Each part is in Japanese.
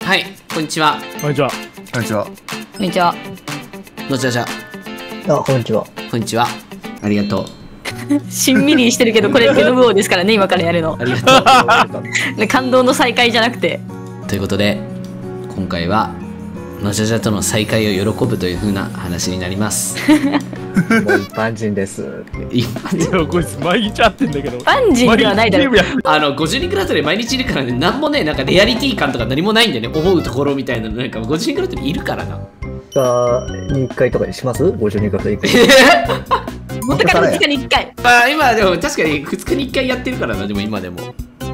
はい、こんにちは。 こんにちは。 こんにちは。 こんにちは。 のちゃちゃ。 こんにちは。 こんにちは。ありがとう。 しんみりしてるけど、これベノム王ですからね、今からやるの。 ありがとう。 感動の再会じゃなくて。 ということで、今回はのちゃちゃとの再会を喜ぶという風な話になります。 もう一般人です。 一般人。 いや、こいつ毎日会ってんだけど。 一般人ではないだろう。 50人クラスで毎日いるからね、なんもね、なんかレアリティ感とか何もないんだよね、思うところみたいなの、なんか50人クラスでいるからな。 に1回とかにします ?52 回行く。 元から2日に1回。 まあ今でも確かに2日に1回やってるからな、でも今でも。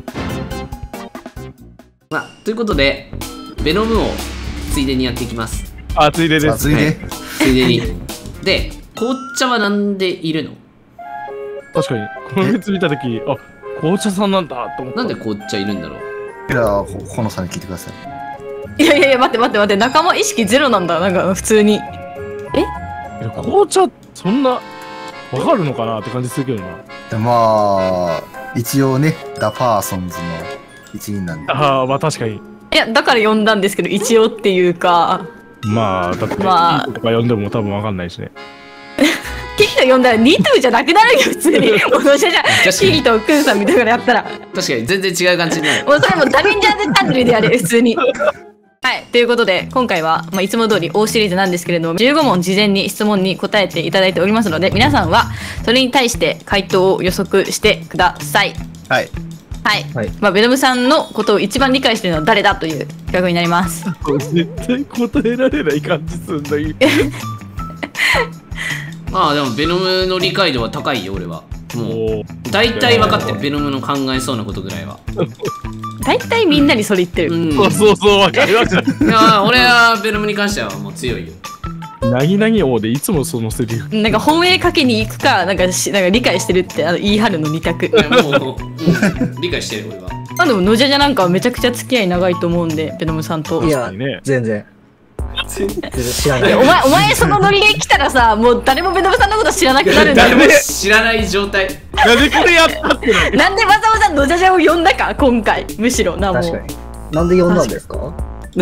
まあ、ということで、ベノムをついでにやっていきます。 あ、ついでです。 ついで、 はい、ついでに。で、紅茶はなんでいるの？ 確かに、この別見たとき、あ、紅茶さんなんだと思った。 なんで紅茶いるんだろう？ いや、ほのさんに聞いてください。 いやいやいや、待って、仲間意識ゼロなんだ、なんか普通に。 紅茶、そんな、わかるのかなって感じするけどな。 でまあ、一応ね、ダ・パーソンズの一員なんで。 ああ、まあ確かに。 いや、だから呼んだんですけど、一応っていうか。 まあ、だって、 まあとか呼んでも多分わかんないしね。 キキと呼んだらニトゥじゃなくなるよ、普通に。もうじゃキキとクンさんみたいなのやったら。 確かに全然違う感じになる。 もうそれもダメンジャーズチャンネルでやれ、普通に。はい、ということで今回は、いつも通り大シリーズなんですけれども、15問事前に質問に答えていただいておりますので、皆さんはそれに対して回答を予測してください。 はい。 はい。ベノムさんのことを一番理解しているのは誰だという企画になります。 絶対答えられない感じすんだよ。 まあでもベノムの理解度は高いよ、俺は。もう大体分かってる、ベノムの考えそうなことぐらいは。 大体みんなにそれ言ってる。 そう、分かりました。 いや、俺はベノムに関してはもう強いよ。 なぎなぎ王でいつもそのセリフ。 なんか本営かけに行くか、なんか理解してるって言い張るの2択。 もう理解してる、俺は。 まあでものじゃじゃなんかめちゃくちゃ付き合い長いと思うんで、ベノムさんと。 いや、全然知らない。 お前そのノリで来たらさ、もう誰もベノムさんのこと知らなくなるんだよ。 誰も知らない状態。 なんでこれやったってな。 なんでわざわざのじゃじゃを呼んだか、今回。むしろな、もう。 確かに。なんで呼んだんですか？ い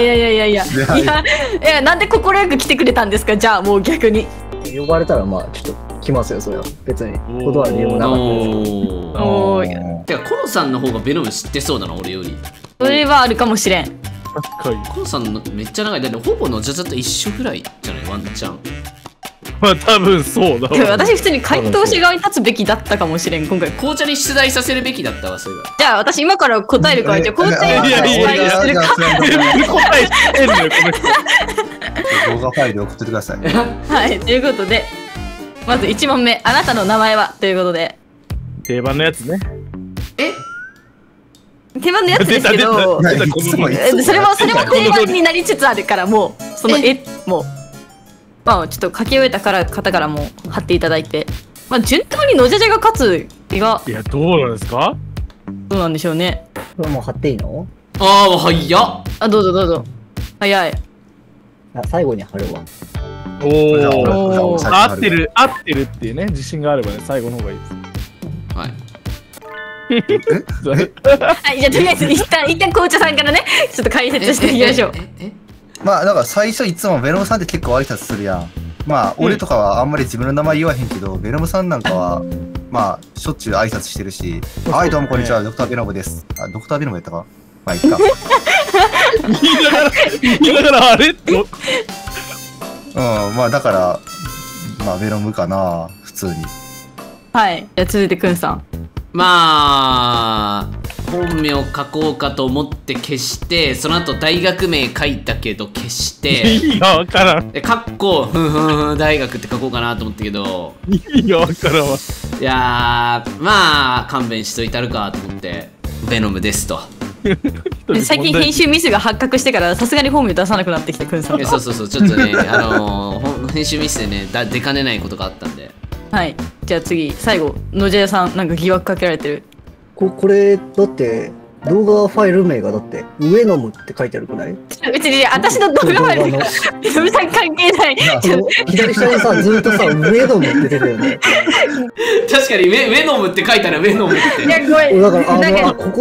や、なんで快く来てくれたんですか、じゃあもう逆に。 呼ばれたらまあちょっと来ますよ、それは。別に断る理由もなかったです。 おー。 てか、コロさんの方がベノム知ってそうだな、俺より。 それはあるかもしれん。 確かに。 コロさんのめっちゃ長い。だってほぼのじゃじゃと一緒ぐらいじゃない、ワンチャン。 まあ多分そうだわ。 私普通に回答者側に立つべきだったかもしれん、今回。 紅茶に出題させるべきだったわ、それは。 じゃあ私今から答えるから、じゃあ紅茶に出題するか。 全部答えしてんのよ、この人。 動画ファイル送ってください。 はい、ということで、まず1問目、あなたの名前はということで。 定番のやつね。 定番のやつですけど、それも定番になりつつあるから、もう、そのもう、まあちょっと書き終えた方からも貼っていただいて、まあ順当にのじゃじゃが勝つ気が、 いや、どうなんですか？ どうなんでしょうね。 これもう貼っていいの？ ああ、早っ。 あ、どうぞどうぞ。早い。 最後に貼るわ。 おお、合ってるっていうね、自信があればね、最後の方がいいです。 はい。 はい、じゃあとりあえず一旦紅茶さんからね、ちょっと解説していきましょう。 まあ、だから最初いつもベノムさんって結構挨拶するやん。まあ、俺とかはあんまり自分の名前言わへんけど、ベノムさんなんかは、まあ、しょっちゅう挨拶してるし、はい、どうもこんにちは、ドクターベノムです。あ、ドクターベノムやったか？まあ、いっか。 言いながらあれと。 まあ、だから、まあ、ベノムかな、普通に。 はい、じゃあ続いてくんさん。 まあ、本名書こうかと思って消して、その後大学名書いたけど消して、 意味がわからん。 かっこ大学って書こうかなと思ったけど、 意味がわからんわ。 いやー、まあ勘弁しといたるかと思ってベノムですと。 最近編集ミスが発覚してからさすがに本名出さなくなってきてくんさん。 そうちょっとね編集ミスでね出かねないことがあったんで。はい、 じゃあ次最後のじゃやさん、なんか疑惑かけられてる。 これだって動画ファイル名がだって上ノムって書いてあるくない？ 別に私の動画ファイルがベノムさん関係ない。 左下にさ、ずっとさ、上ノムって出てるよね。 確かにウェノムって書いたらウェノムって。 いや、ごめん。 だからここ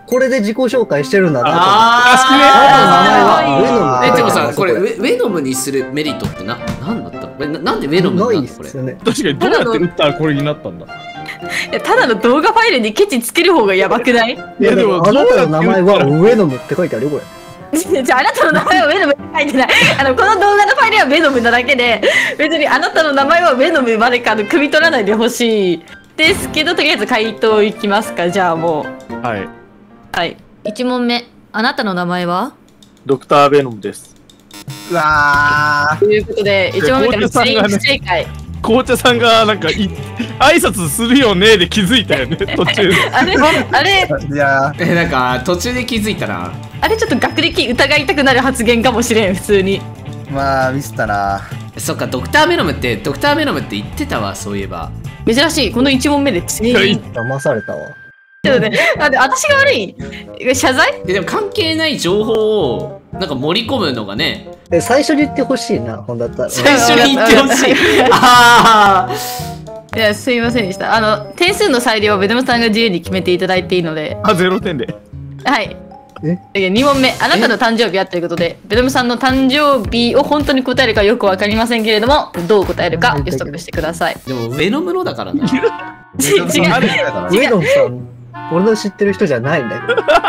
これで自己紹介してるんだなと思って。 あ名前はでもさ、 ウェノム。 これウェノムにするメリットってなんだったの？なんでウェノムないなんだこれっすよ。ね。 確かにどうやって打ったらこれになったんだ。 いやただの動画ファイルにケチつける方がやばくない？ いやでもあなたの名前はウェノムって書いてあるよこれ。 じゃああなたの名前はウェノムって書いてない。この動画のファイルはウェノムなだけで、別にあなたの名前はウェノムまでか汲み取らないでほしいですけど、とりあえず回答いきますか。じゃあもうはい。 はい1問目、あなたの名前はドクター・ベノムです。 うわということで1問目から全員不正解。 紅茶さんがなんか挨拶するよねで気づいたよね、途中で。 あれー。いやー、 なんか途中で気づいたな。 あれちょっと学歴疑いたくなる発言かもしれん、普通に。 まあミスったな。 そっか、ドクターベノムって言ってたわ、そういえば。 珍しい、この1問目で全員。 騙されたわ。 ちょっとね、私が悪い謝罪でも関係ない情報をなんか盛り込むのがね、 最初に言ってほしいな、ほんだったら。 最初に言ってほしい。あいや、すいませんでした。点数の裁量はベノムさんが自由に決めていただいていいので。 あ、0点で。 はい。 え 2問目、あなたの誕生日はということで、ベノムさんの誕生日を本当に答えるかよくわかりませんけれども、どう答えるか予測してください。 でもベノムのだからな。 違う。 ウェノムさん、俺の知ってる人じゃないんだ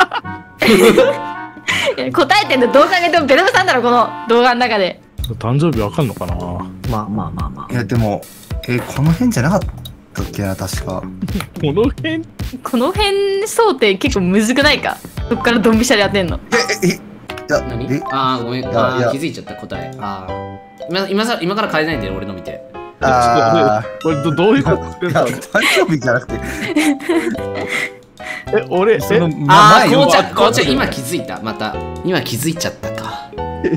けど。 答えてんの動画上げてもベノムさんだろ、この動画の中で。 誕生日わかんのかな。 まあ。 いやでも、この辺じゃなかったっけな、確か。 この辺この辺想定結構むずくないか、そっからドンピシャでやってんの。 いや、 何？ え、 あーごめん。 いやあいやー気づいちゃった答え。ああ。今から変えないで俺の見て。 あこれどういうことー、いや、誕生日じゃなくて、 俺、 そのああ、 前よ紅茶今気づいた。また今気づいちゃったか。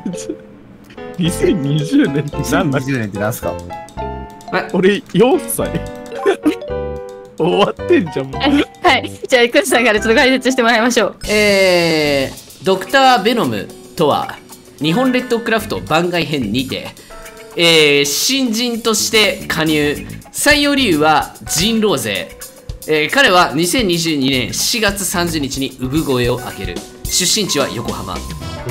2020年って何だっけ。 2020年ってなんすか？ 俺4歳。終わってんじゃんもう。 はい。じゃあ、クリスさんからちょっと解説してもらいましょう。 ドクターベノムとは日本列島クラフト番外編にて、新人として加入。採用理由は人狼勢。彼は2022年4月30日に産声を上げる。出身地は横浜。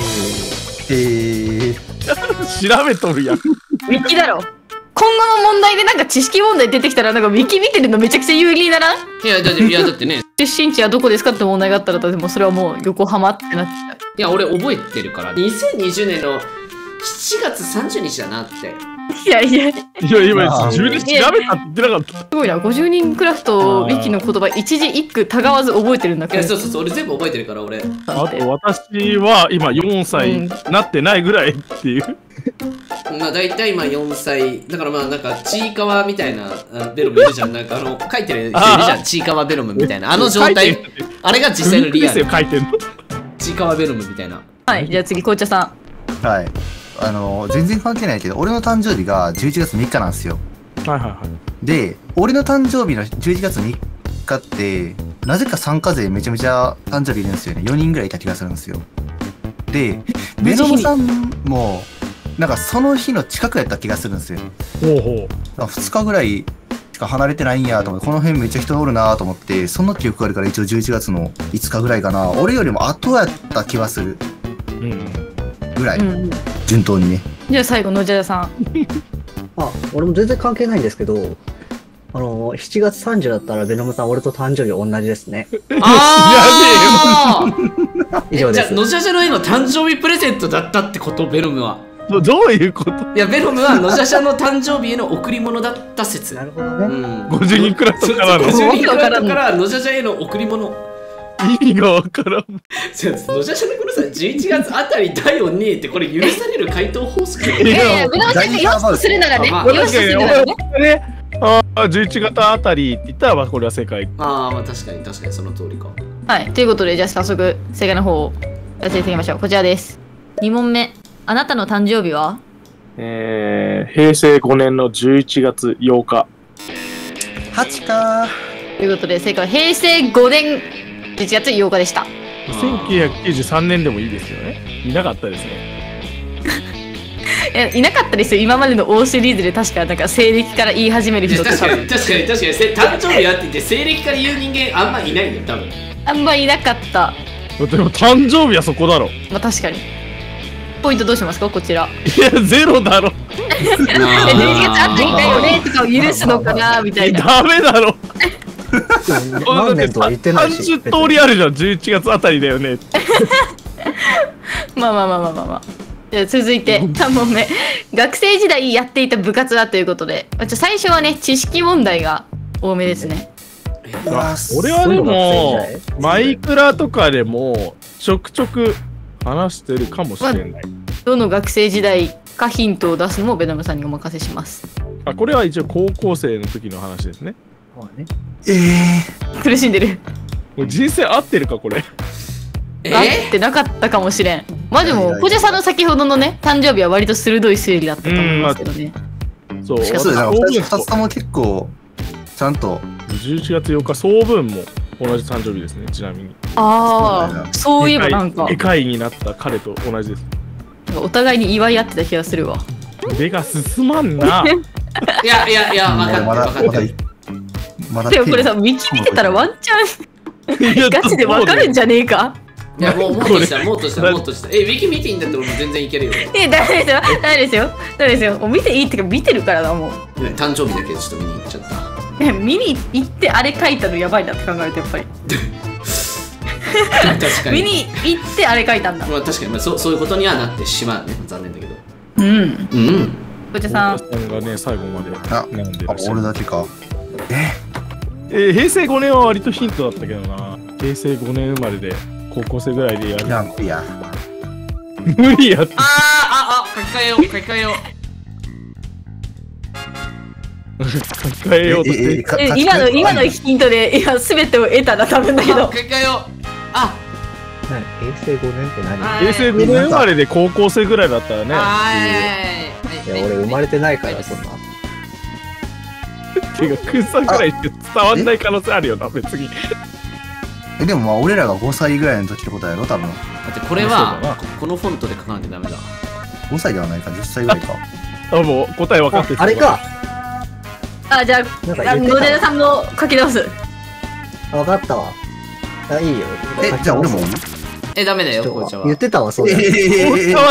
調べとるやん。 ウィキだろ。今後の問題でなんか知識問題出てきたらなんかウィキ見てるのめちゃくちゃ有利にならん？ いやだってね。 出身地はどこですかって問題があったら、でもそれはもう横浜ってなっちゃう。 いや俺覚えてるから。2020年の7月30日だなって。 いやいや、すいや、今自分で調べたって言ってなかった。 ごいな。50人クラフトウィキの言葉一字一句たがわず覚えてるんだいやけど。 そう俺全部覚えてるから俺。 あと私は今4歳なってないぐらいっていう。 まあ大体今4歳だから、まあなんかちいかわみたいなベロムいるじゃん。なんか書いてる人いるじゃん。ちいかわベロムみたいな状態。あれが実際のリアル。 書いてんの。 ちいかわベロムみたいな。 はい、じゃあ次、紅茶さん。 はい。全然関係ないけど、俺の誕生日が11月3日なんですよ。 はい。 で、俺の誕生日の11月3日って、なぜか参加勢めちゃめちゃ誕生日いるんですよね。4人ぐらいいた気がするんですよ。で、ベノムさんも、なんかその日の近くやった気がするんですよ。 ほうほう。 2日ぐらいしか離れてないんやと思って、この辺めっちゃ人おるなと思って、その記憶があるから一応11月の5日ぐらいかな。俺よりも後やった気はするぐらい、順当にね。 じゃあ最後、のじゃさん。 俺も全然関係ないんですけど、7月30だったらベノムさん俺と誕生日同じですね。 ああ以上です。 じゃあのじゃじゃの絵の誕生日プレゼントだったってこと？ベノムは。 どういうこと？ いやベノムはのじゃじゃの誕生日への贈り物だった説。 なるほどね。 50人クラフトからの 50人クラフトからのじゃじゃへの贈り物。 意味がわからん。 のじゃじゃのこのさ11月あたりだよねってこれ許される回答方式。 いやいや、ベノムさんがよしとするならね。 まあよしとするならね。 11月あたりって言ったらこれは正解。 ああまあ確かにその通りか。 はい、ということで、じゃあ早速正解の方をやっていきましょう。こちらです。2問目、あなたの誕生日は？ 平成5年の11月8日。 8かということで、正解は平成5年11月8日でした。 1993年でもいいですよね。いなかったですね。 いなかったですよ、今までの大シリーズで。確かなんか西暦から言い始める人って確かに誕生日あって言って西暦から言う人間あんまいないんだよ多分。 あんまいなかった。 でも誕生日はそこだろ。 まあ確かに。ポイントどうしますかこちら。 いや、ゼロだろ。 11月あったんだよねとかを許すのかなみたいな。 ダメだろ。 何年とは言ってないし。 30通りあるじゃん、11月あたりだよね。 まあまあまあまあまあまあ。じゃあ続いて3問目。学生時代やっていた部活はということで、最初はね、知識問題が多めですね。 俺はでも、マイクラとかでも、ちょくちょく話してるかもしれない。 どの学生時代かヒントを出すのもベノムさんにお任せします。 あ、これは一応高校生の時の話ですね。 苦しんでる。 もう人生合ってるか、これ。 合ってなかったかもしれん。まあでも、小手さんの先ほどのね、誕生日は割と鋭い推理だったと思いますけどね。 そう、 そうだね。2つとも結構、ちゃんと。 11月8日、総分も同じ誕生日ですね、ちなみに。 ああ、そういえばなんか。 世界になった彼と同じです。 お互いに祝い合ってた気がするわ。 腕が進まんな。 いや、分かってる。 でもこれさ、見てたらワンチャンガチで分かるんじゃねえか。 いや、もっとした。ウィキ見ていいんだったら俺も全然いけるよ。 ダメですよ。もう見ていいってか見てるからだもん。 誕生日だけでちょっと見に行っちゃった。 見に行ってあれ書いたのやばいなって考えるとやっぱり。 確かに。 見に行ってあれ書いたんだ。 まあ確かに、そういうことにはなってしまうね。残念だけど。小手さん。 がね、最後まで悩んでる。俺だけか。 平成5年は割とヒントだったけどな。平成5年生まれで高校生ぐらいでやる。 いや無理やって。 書き換えよう。 書き換えようとして。 今のヒントで全てを得たら多分だけど。 書き換えよう。 平成5年って何？ 平成5年生まれで高校生ぐらいだったらね。 いや、俺生まれてないからそんな。 てか、くんさんぐらいしか伝わんない可能性あるよな、別に。 でもまあ俺らが5歳ぐらいの時ってことやろ、多分。 だってこれはこのフォントで書かなきゃダメだ。 5歳ではないか、10歳ぐらいか。 もう答え分かってる。 あれか。 じゃあ野寺さんも書き直す。 分かったわ。いいよ。 じゃあ俺もダメだよ、紅茶は。 言ってたわ、そうだ。 紅茶は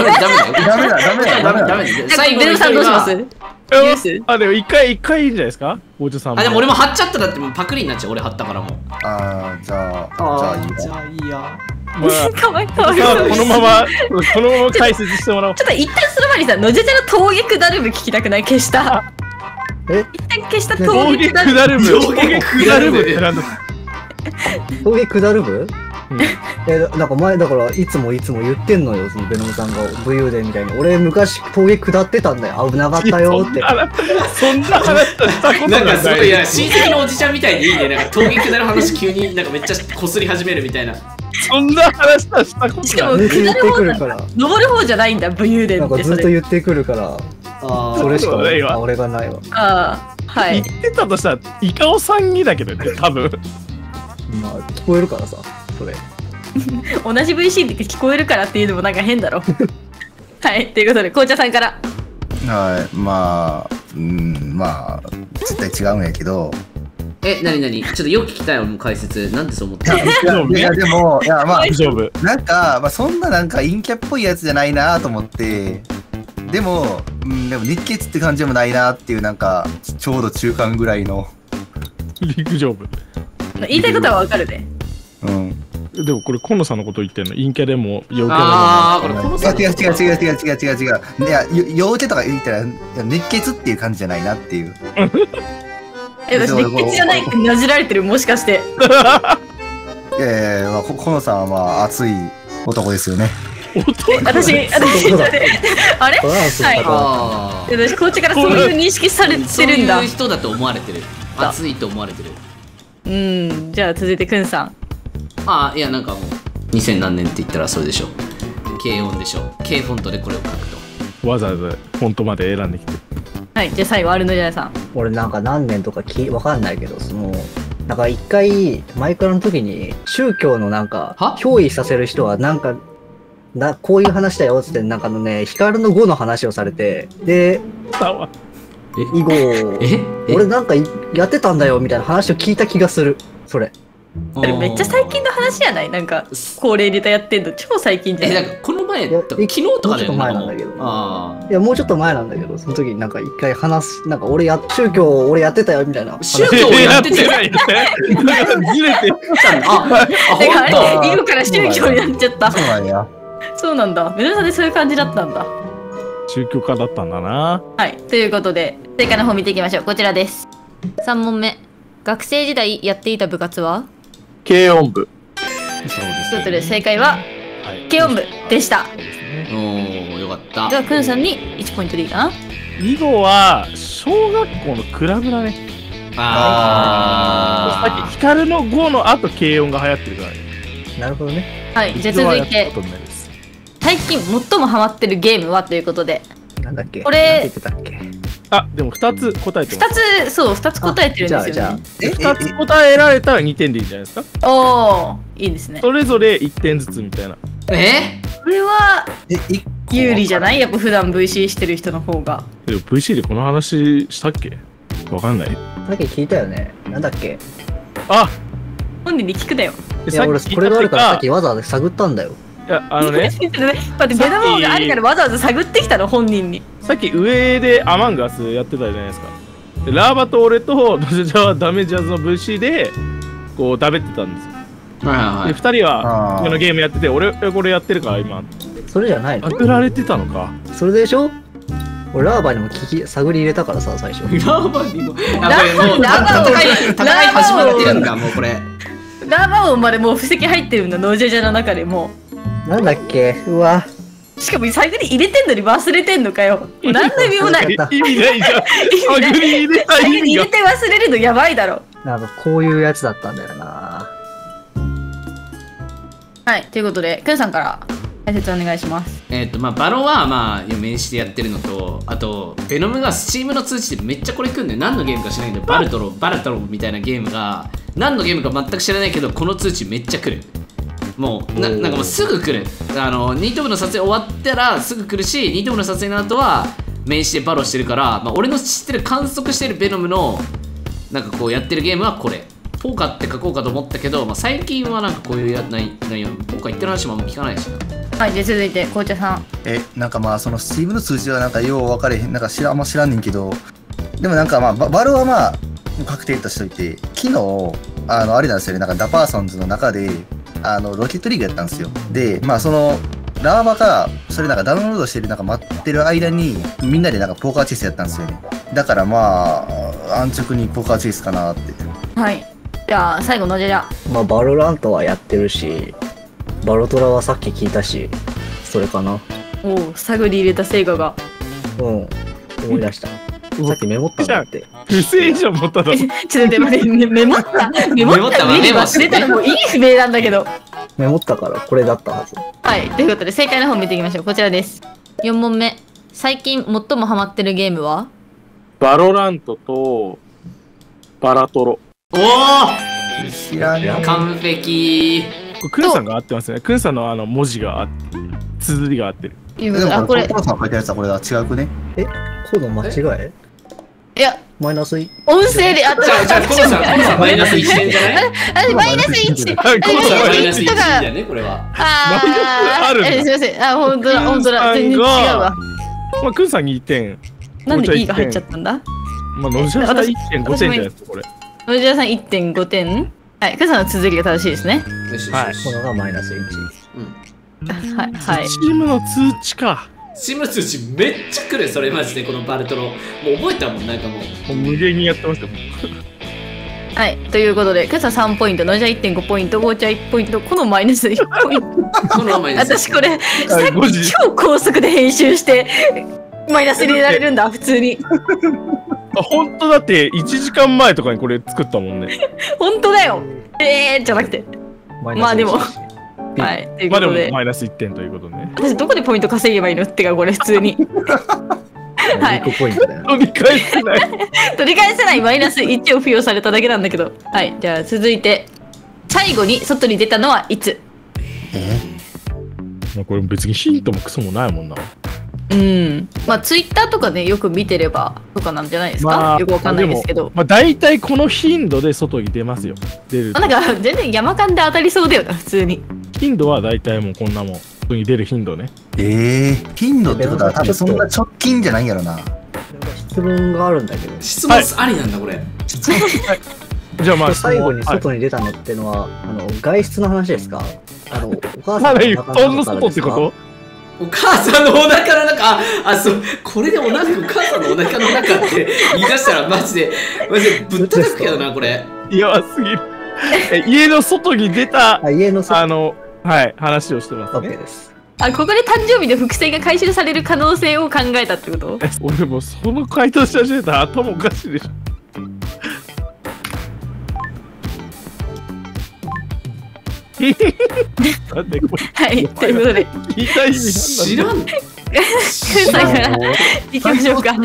ダメだ。 最後ベノムさんどうします？でも一回いいんじゃないですか、紅茶さんも。 でも俺も貼っちゃったらってパクリになっちゃう。俺貼ったからもう。 じゃあいいや。 かわいい。 このまま解説してもらおう。 ちょっと一旦その前にさ、野じゃの峠下る部聞きたくない？消した。一旦消した峠下る部。 峠下る部ってなんだ。 峠下る部？なんか前だからいつも言ってんのよ、そのベノムさんが武勇伝みたいに。俺昔峠下ってたんだよ、危なかったよって。 そんな話したことない。 なんかすごい、親戚のおじちゃんみたいでいいね。なんか峠下る話急になんかめっちゃこすり始めるみたいな。 そんな話したことない。 しかも下る方だから。登る方じゃないんだ、武勇伝って。 なんかずっと言ってくるから。それしかないわ。俺がないわ。 はい。 言ってたとしたらイカオさんにだけどね、多分。 まあ聞こえるからさ、それ。 同じ VC って聞こえるからっていうのもなんか変だろ。はい、ということで紅茶さんから。 はい、まあ絶対違うんやけど。 何ちょっとよく聞きたい。俺も解説なんでそう思ってる？ いやでもまあ大丈夫。 なんかそんななんか陰キャっぽいやつじゃないなと思って。でも日血って感じでもないなっていう、なんかちょうど中間ぐらいの陸上部。 言いたいことはわかるね。 でもこれ、今野さんのこと言ってんの？陰キャでも陽キャでも。 これ今野さん。違う。いや、陽キャとか言ったら熱血っていう感じじゃないなっていう。 私熱血じゃないってなじられてる、もしかして。 いや、今野さんはまあ熱い男ですよね。 私あれ？はい。私こっちからそういう認識されてるんだ。そういう人だと思われてる。熱いと思われてる。 じゃあ続いてくんさん。 いやなんかもう2000何年って言ったらそうでしょ。軽音でしょ。軽フォントでこれを書くと。 わざわざフォントまで選んできて。 はい、じゃあ最後アルノジャさん。 俺なんか何年とかわかんないけど、なんか一回マイクラの時に宗教のなんか憑依させる人はなんかこういう話だよっつって、なんか光の語の話をされて、で以後俺なんかやってたんだよみたいな話を聞いた気がする。それそれめっちゃ最近の話やない？なんか高齢ネタやってんの超最近じゃない？ なんかこの前いや昨日とかだよね。 もうちょっと前なんだけどあいや、もうちょっと前なんだけど、その時になんか一回なんか宗教俺やってたよみたいな。 あ。宗教をやっててやってないよね。なんかずれてる。 あ、 てかあほんと。 れ、囲碁から宗教になっちゃった。 そうなんや。 そうなんだ。ベルさんでそういう感じだったんだ。 宗教家だったんだな。 はい。ということで、正解の方見ていきましょう。こちらです。3問目。学生時代やっていた部活は？ 軽音部。 そうですということで、正解は、 はい。 軽音部でした。 おー、よかったで。は、くんさんに1ポイントでいいかな？ 囲碁は小学校のクラブだね。さっきあ光の5の後軽音が流行ってるからね。 なるほどね。 はい。じゃあ続いて、最近最もハマってるゲームはということで、 なんだっけこれなんて言ってたっけあ、でも2つ答えてます。 2つ答えてるんですじゃあよね。 2つ答えられたら2点でいいんじゃないですか。 おー、いいですね。 それぞれ1点ずつみたいな。 これは一個有利じゃない？やっぱ普段 VC してる人の方が。 でも VC でこの話したっけ？わかんない。 さっき聞いたよね。なんだっけあ、 本人に聞くだよ。 いや、俺これがあるからさっきわざわざ探ったんだよ。 いや、ね、 待って、目玉があるからわざわざ探ってきたの、本人に。 さっき上でアマンガスやってたじゃないですか。でラーバと俺とノジャはダメージャズの VC でこうダベってたんですよ。で2人はこのゲームやってて、俺これやってるから今それじゃないの？ 当てられてたのか。 それでしょ？俺ラーバにも探り入れたからさ、最初。 ラーバにも。あ、これもう戦い始まってるんだ、もうこれ。 ラーバ王までもう布石入ってるんだ、ノージャジャの中でもなんだっけうわ。 しかも探り入れてんのに忘れてんのかよ。もう何の意味もない。 意味ないじゃん。探り入れた探り意味が。 入れて忘れるのやばいだろ。 なんかこういうやつだったんだよな。 はい、ということで、くんさんから解説お願いします。 まあ、バロはまあ、面してやってるのと、あと、ベノムがスチームの通知でめっちゃこれ来るんだよ。何のゲームか知らないんだよ。バラトロみたいなゲームが、何のゲームか全く知らないけど、この通知めっちゃ来る。もう、なんかもうすぐ来る。ニート部の撮影終わったらすぐ来るし、ニート部の撮影の後は、面してバロしてるから、まあ、俺の知ってる観測してるベノムの、なんかこうやってるゲームはこれ。ポーカーって書こうかと思ったけど、まあ、最近はなんかこういう内容、ポーカー言ってる話もあんま聞かないしな。 はい、じゃあ続いて、紅茶さん。 なんかまあそのスチームの通知はなんかよう分かれへん、なんかあんま知らんねんけど、でもなんかまあバルはまあ確定としといて、昨日あれなんですよね、なんかダパーソンズの中でロケットリーグやったんですよ。でまあそのラーバがそれなんかダウンロードしてるなんか待ってる間にみんなでなんかポーカーチェイスやったんですよね。だからまあ安直にポーカーチェイスかなって。 はい。じゃあ最後のじゃまあバロラントはやってるし、バロトラはさっき聞いたし、それかな。 おお、探り入れた成果が。 思い出した。さっきメモったんだって。 不正じゃんもっただろ。 ちょっと待って、メモった上に忘れたらもう意味不明なんだけど。 メモったからこれだったはず。 はい、ということで正解の方見ていきましょう。こちらです。4問目。最近最もハマってるゲームは？ バロラントとバラトロ。 おお知らんよ。 完璧。 これクンさんが合ってますね。クンさんの文字が綴りが合ってる。 でもこれコロさん書いたやつはこれだ、違うくね？ コード間違い？ いや、 マイナス1。 音声であったら、 じゃあコロさんマイナス1点じゃない？ マイナス1。 コロさんマイナス1点だよね、これは。 あるんだ。 すいません。本当だ。全然違うわ。 まあクンさん2点。 なんで E が入っちゃったんだ？ まあノジャさん 1.5 点じゃないですかこれ。 ノジャさん 1.5 点。はい、クンさんの綴りが正しいですね。 はい。 このがマイナス 1。 はい、はい。 チームの通知か。 チーム通知めっちゃ来る、それマジでこのバルトロ。もう覚えたもん、なんかもう。 無限にやってますよ。 はい、ということで、クンさん3ポイント、ノジャ 1.5 ポイント、ゴーチャ1ポイント、このマイナス1ポイント。 このマイナス。 私これ、さっき超高速で編集して、マイナス入れられるんだ、普通に。 本当だって1時間前とかにこれ作ったもんね。 本当だよ。じゃなくて。まあでも。はい。ということで。 マイナス1点ということでね。 私どこでポイント稼げばいいのってか、これ普通に。はい。 ポイントだよ。 取り返せない。 取り返せないマイナス1を付与されただけなんだけど。はい。じゃあ続いて。最後に外に出たのはいつ？ これ別にヒントもクソもないもんな。 うん。まあツイッターとかね、よく見てればとかなんじゃないですか、よくわかんないですけど。 まあ大体この頻度で外に出ますよ。出る。 なんか全然山間で当たりそうだよな、普通に。 頻度は大体もうこんなもん。外に出る頻度ね。 頻度ってことは多分そんな直近じゃないんやろな。 質問があるんだけど。 質問ありなんだこれ。 じゃあまあ最後に外に出たのってのは、外出の話ですか？お母さんの布団の外ってこと？ お母さんのお腹の中、そう、これでお母さんのお腹の中って言い出したらマジでぶったたくけどな、これ。 やばすぎる。家の外に出た、 家の外。 はい、話をしてますね。 OK です。 ここで誕生日で伏線が回収される可能性を考えたってこと？ 俺もその回答し始めたら頭おかしいでしょ。なんでこれ。 はい、ということで。 聞いた意味知らん。 くんさんからいきましょうか。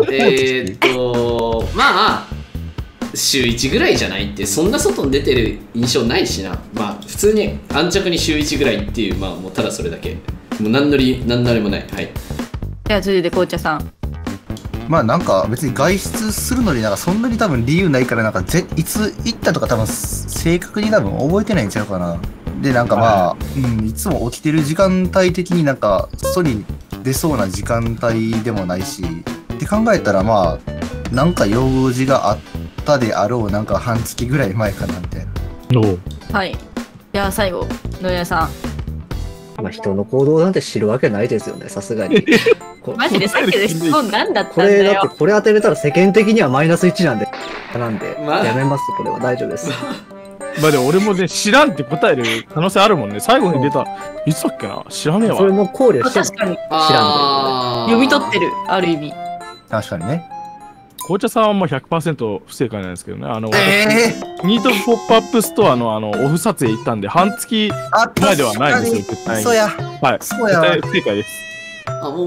まあ、週1ぐらいじゃないって、そんな外に出てる印象ないしな。まあ、普通に安直に週1ぐらいっていう、まあ、もうただそれだけ。もう何のりもない。はい。 では続いて紅茶さん。 まあなんか別に外出するのになんかそんなに多分理由ないからなんかいつ行ったとか多分正確に多分覚えてないんちゃうかな。でなんかまあ、いつも起きてる時間帯的になんか外に出そうな時間帯でもないしって考えたらまあなんか用事があったであろうなんか半月ぐらい前かなみたいな。 はい。では最後野谷さん。 まあ人の行動なんて知るわけないですよね、さすがに。 マジでさっきの質問何だったんだよ。 だってこれ当てれたら世間的にはマイナス1なんで、やめます、これは大丈夫です。 まあでも俺もね、知らんって答える可能性あるもんね。最後に出た、いつだっけな、知らねえわ。 それも考慮して確かに知らん読み取ってる、ある意味。 確かにね。 紅茶さんはもう 100% 不正解なんですけどね。ニートポップアップストアのオフ撮影行ったんで、半月前ではないんですよ、絶対に。 そうや。 はい。 そうや。 絶対不正解です。 もう。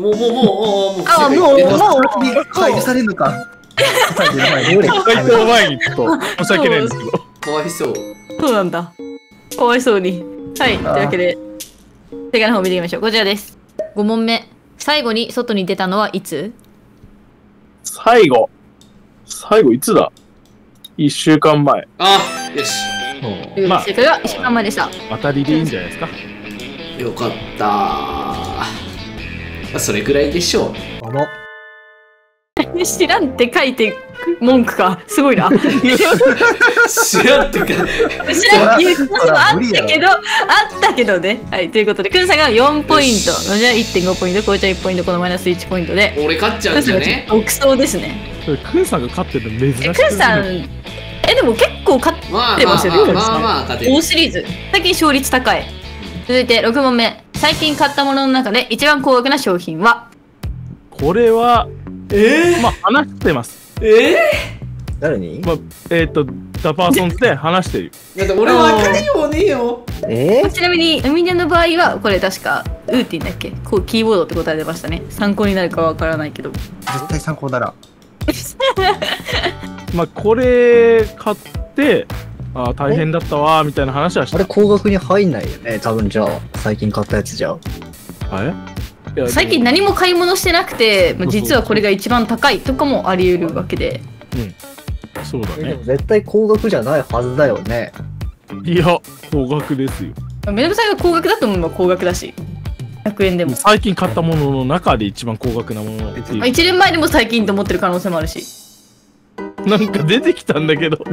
解除されるのか。 回答前にちょっと申し訳ないんですけど。 かわいそう。 そうなんだ。かわいそうに。はい。というわけで、正解の方を見てみましょう。こちらです。5問目。最後に外に出たのはいつ？ 最後いつだ ?1 週間前。 よし。 まあ、 正解は1週間前でした。 当たりでいいんじゃないですか。 よかったそれぐらいでしょう。 知らんって書いて文句か。すごいな。 知らんってか。知らん言うことあったけどね。はい、ということで、くんさんが4ポイント、のじゃ 1.5 ポイント、こうちゃん1ポイント、このマイナス1ポイントで。 俺勝っちゃうんじゃね？ 独走ですね。 くんさんが勝ってるの珍しい。 くんさん、でも結構勝ってますよね。 まあ勝てる。 大シリーズ。最近勝率高い。続いて6問目。最近買ったものの中で一番高額な商品は？ これは、まあ話してます。 誰に？ まあ、ダパーソンで話してる。 だって俺は分かりようねえよ。 ちなみに、みんなの場合は、これ確か、ウーティンだっけ？こう、キーボードって答え出ましたね。参考になるかわからないけど。 絶対参考なら。 まあ、これ買って、大変だったわ、みたいな話はした。 あれ、高額に入んないよね、多分じゃあ。最近買ったやつじゃ最近何も買い物してなくて、実はこれが一番高いとかもあり得るわけで。 そうだね。 絶対高額じゃないはずだよね。 いや、高額ですよ。 めなぶさんが高額だと思えば高額だし。100円でも。 最近買ったものの中で一番高額なもの。1 年前でも最近と思ってる可能性もあるし。 なんか出てきたんだけど。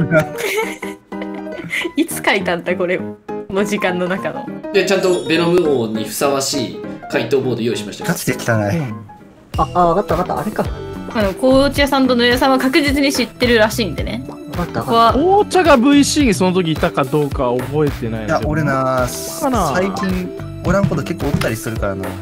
いつ書いたんだこれの時間の中の。 でちゃんとベノム王にふさわしい回答ボード用意しました。 ガチで汚い。 わかったあれか。 紅茶さんと野谷さんは確実に知ってるらしいんでね。 わかった。 紅茶が VC にその時いたかどうか覚えてない。 いや俺な最近おらんこと結構おったりするからな。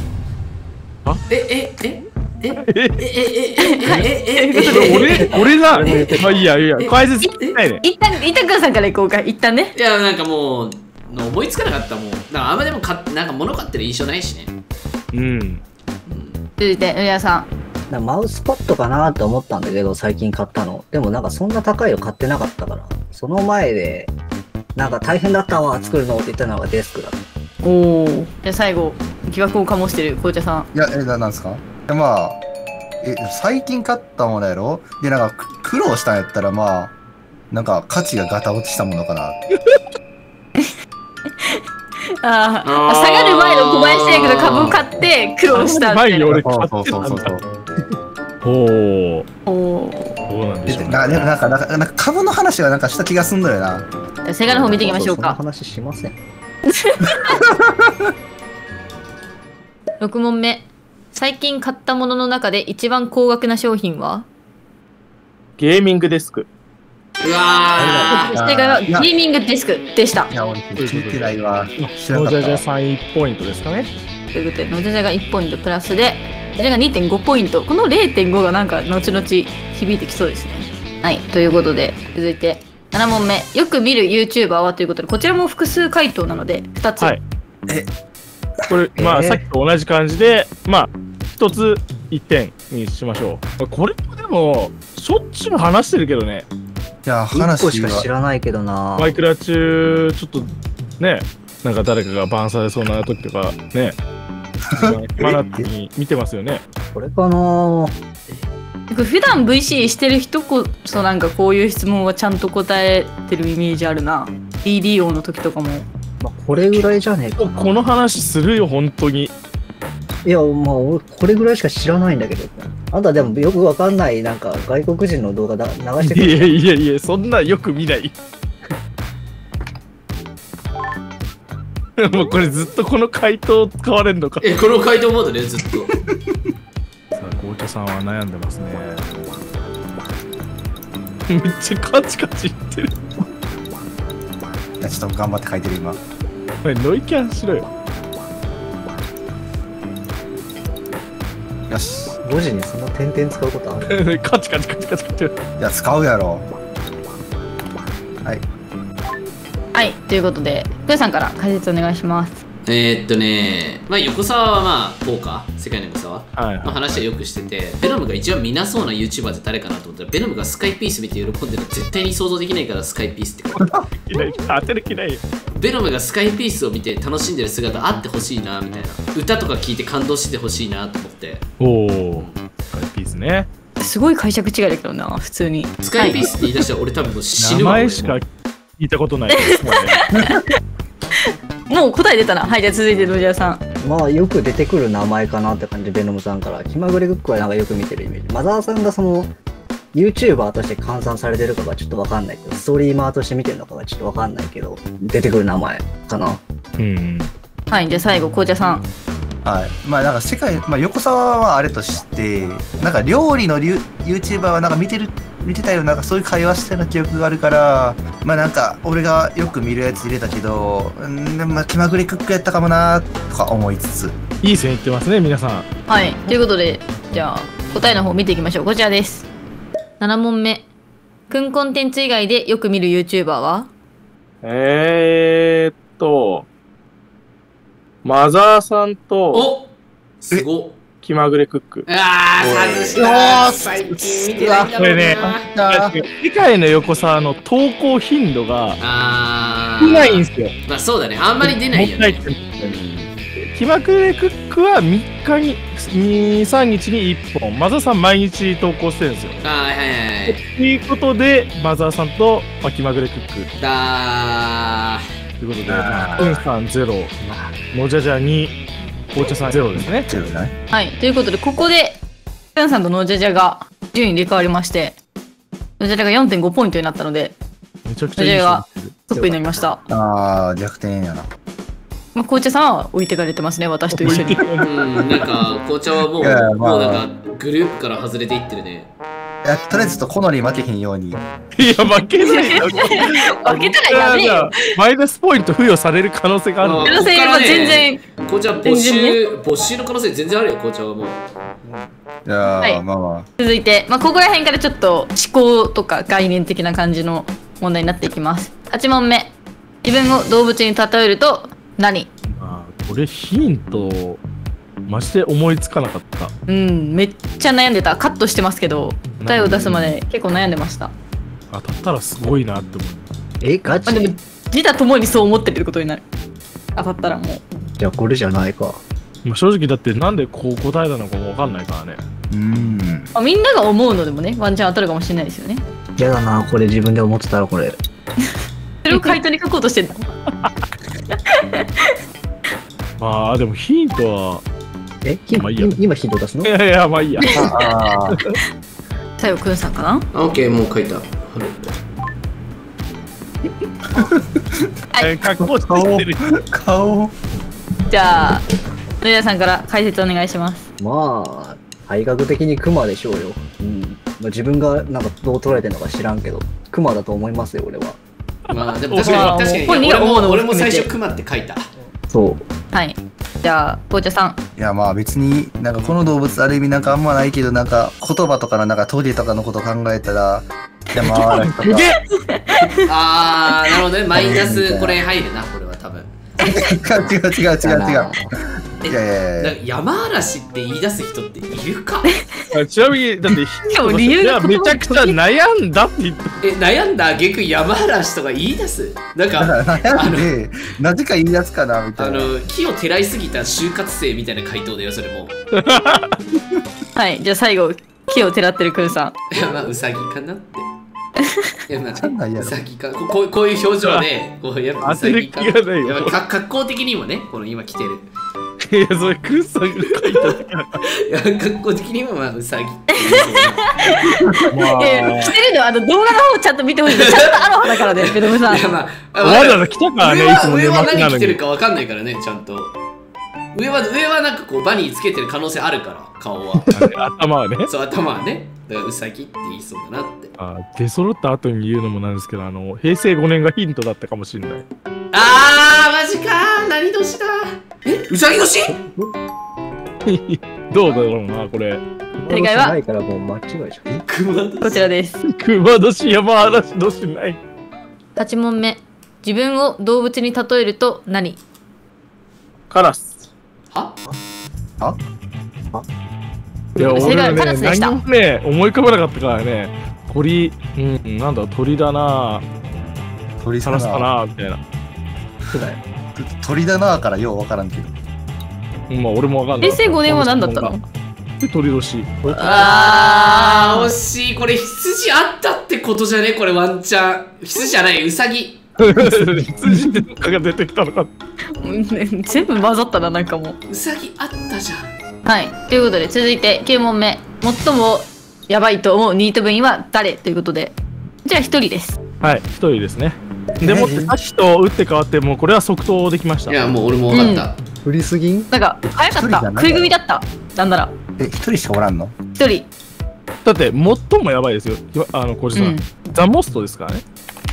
俺だ。まあいいや解説聞きたいね。 一旦くんさんから行こうか。一旦ね。 いやなんかもう思いつかなかったもん。なんかあんまでもなんか物買ってる印象ないしね。 続いて野谷さん。 マウスパッドかなと思ったんだけど最近買ったの。でもなんかそんな高いの買ってなかったから。その前でなんか大変だったわ作るのって言ったのがデスクだった。 じゃあ最後いき疑惑を醸してる紅茶さん。 いや、なんですか？まあ、最近買ったものやろ？で、なんか、苦労したんやったら、まあ、なんか、価値がガタ落ちしたものかな。 下がる前の小林製薬の株を買って苦労したみたいな。 前に俺買ってたんだ。ほう。 おどうなんでしょうね。 なんか株の話はなんかした気がすんのよな。 セガの方見ていきましょうそんなか。 話しません。 6問目。最近買ったものの中で一番高額な商品は？ ゲーミングデスク。 うわー。 正解はゲーミングデスクでした。 いや、俺聞いてないわ。知らノジャジャなかったわ。 さん1ポイントですかね。 ということで、ノジャジャが1ポイントプラスで、ジャジャが 2.5 ポイント。この 0.5 がなんか後々響いてきそうですね。はい。ということで、続いて7問目。よく見る YouTuber はということで、こちらも複数回答なので、2つ。 はい。これ、まあ、さっきと同じ感じで、まあ、1つ1点にしましょう。これもでも、しょっちゅう話してるけどね。 いや、 1 話個しか知は。 らないけどな。 マイクラ中、ちょっと、ね、なんか誰かがバンされそうな時とか、ね、マナッに見てますよね。 これかな。 普段 VC してる人こそなんかこういう質問はちゃんと答えてるイメージあるな。DD 王の時とかも。 まあ、これぐらいじゃねえかな。 この話するよ、本当に。 いや、まあ、俺、これぐらいしか知らないんだけど。あんたでもよくわかんない、なんか、外国人の動画流してくいやる。 いやいや、そんなよく見ない。もうこれずっとこの回答使われるのか。 この回答モードね、ずっと。 さあ、紅茶さんは悩んでますね。めっちゃカチカチいってる。 いや、ちょっと頑張って書いてる今。 おいノイキャンしろよ。 よし。 文字にそんな点々使うことある？ カチカチカチカチカチ。 いや、使うやろ。はい。 はい。ということで、プーさんから解説お願いします。 まあ横澤はまあポーカー世界の横澤はいはいの話はよくしてて、ベノムが一番見なそうな YouTuber って誰かなと思ったら、ベノムがスカイピース見て喜んでるの絶対に想像できないからスカイピースって書いて当てる気ないよ。 ベノムがスカイピースを見て楽しんでる姿あってほしいなみたいな、歌とか聞いて感動してほしいなと思って。 おお、スカイピースね。 すごい解釈違いだけどな、普通に。 スカイピースって言い出したら俺多分もう死ぬ名わ。 前しか聞いたことないですね。 もう答え出たな。はい。じゃあ続いてロジャーさん。 まあ、よく出てくる名前かなって感じ、ベノムさんから。気まぐれクックはなんかよく見てるイメージ。マザーさんがその、YouTuber として換算されてるかがちょっとわかんないけど、ストリーマーとして見てるのかがちょっとわかんないけど、出てくる名前かな。 うん。 はい。じゃあ最後、紅茶さん。 はい。まあなんか世界、まあ横澤はあれとして、なんか料理のYouTuber はなんか見てたよ、なんかそういう会話してる記憶があるから、まあなんか俺がよく見るやつ入れたけど、まあ気まぐれクックやったかもなとか思いつつ。 いい線いってますね、皆さん。 はい。ということで、じゃあ答えの方見ていきましょう。こちらです。7問目。くんコンテンツ以外でよく見る YouTuber は？ マザーさんとおすごっ。 気まぐれクック。 あー外した最近見てないんだろうこれねな。 世界の横澤の投稿頻度が少ないんですよ。 まあそうだね、あんまり出ないよね。 気まぐれクックは3日に3日に1本、マザーさん毎日投稿してるんですよ。 はいはいはい。 ということでマザーさんと、まあ、気まぐれクックということで、うんさん0、のじゃじゃ2、紅茶さん0ですね。 違うじゃない？ はい。ということで、ここで、くんさんとのじゃじゃが順位入れ替わりまして、のじゃじゃが 4.5 ポイントになったので、 めちゃくちゃいいのじゃじゃが人トップになりました。 ああ、逆転やな。 まあ、紅茶さんは置いてかれてますね、私と一緒に。 うん、なんか紅茶はもう、 いやまあもうなんかグループから外れていってるね。 いや、とりあえずちょっとコノリ負けへんように。 いや、負けないよ。 負けたらやべえよ。 マイナスポイント付与される可能性があるのあで。 可能性は全然。 紅茶全然募集の可能性全然あるよ、紅茶はもう。 いやー、 はいまあまあ。 続いて、まあ、ここら辺からちょっと思考とか概念的な感じの問題になっていきます。8問目。自分を動物に例えると何？ これヒントマジで思いつかなかった。 うん、めっちゃ悩んでた。カットしてますけど、答えを出すまで結構悩んでました。 当たったらすごいなって思う。 ガチまあ、でも自他ともにそう思ってることになる。当たったらもう。 じゃあこれじゃないか。 まあ正直だってなんでこう答えたのかもわかんないからね。 みんなが思うのでもね、ワンチャン当たるかもしれないですよね。 やだな、これ自分で思ってたらこれ。 それを回答に書こうとしてんの。 まあでもヒントは。 まあいいや、今ヒント出すの？ いやいや、まあいいや。 最後くんさんかな。 オッケー、もう書いた。 顔。 じゃあ野田さんから解説お願いします。 まあ体格的にクマでしょうよ。まあ、自分がなんかどう捉えてるのか知らんけどクマだと思いますよ俺は。 まあでも確かに俺も最初クマって書いた。 そう。 はい。じゃあ紅茶さん。 いやまあ別になんかこの動物ある意味なんかあんまないけど、なんか言葉とかのなんかトゲとかのこと考えたら山嵐とか。 あー、なるほどね。マイナスこれ入るな、これは多分。 違う。いや山嵐って言い出す人っているか。 ちなみにだって理由がめちゃくちゃ悩んだって言った。 悩んだ挙句山嵐とか言い出す。なんか悩んでなぜか言い出すかなみたいな。 木をてらいすぎた就活生みたいな回答だよそれも。 はい、じゃあ最後木をてらってるくんさん。 いやまあウサギかなって。いやまあウサギか、こういう表情でこうやっぱウサギか。格好的にもね、この今着てる。 いやそれクンさんが書いただけだから。 いや格好的にもまあウサギ。 着てるの動画の方ちゃんと見てほしい。ちゃんとアロハだからね、ベノムさん。 わざわざ来たからね、いつも上は何着てるかわかんないからね、ちゃんと。上はなんかこうバニーつけてる可能性あるから、顔は。 頭はね。 そう、頭はね。だからウサギって言いそうだなって。 出揃った後に言うのもなんですけど、平成5年がヒントだったかもしれない。 マジかー。何年だ。ウサギ年どうだろうな、これ。 正解はないからもう間違いじゃん。 こちらです。 熊年、山嵐年ない。 8問目。自分を動物に例えると何？ カラス。いや、俺ね、何もね、思い浮かばなかったからね。鳥、なんだ、鳥だな。 鳥カラスかな、みたいな。 鳥だなからようわからんけど。 まあ、俺もわかんない。 平成5年は何だったの？ 鳥年。 惜しい。これ羊あったってことじゃね？これワンチャン。羊じゃない、ウサギ。 羊ってのが出てきたのか。 全部混ざったな、なんかもう。 ウサギあったじゃん。はい。 ということで続いて9問目。最もやばいと思うニート部員は誰ということで、じゃあ1人です。 はい、1人ですね。でもってさっきと打って変わってもうこれは即答できました。 いやもう俺も分かった。 振りすぎん？ なんか早かった。食い組みだった。なんなら。 1人しかおらんの ？1人。 だって最もやばいですよ。小路さん。ザ・モストですからね。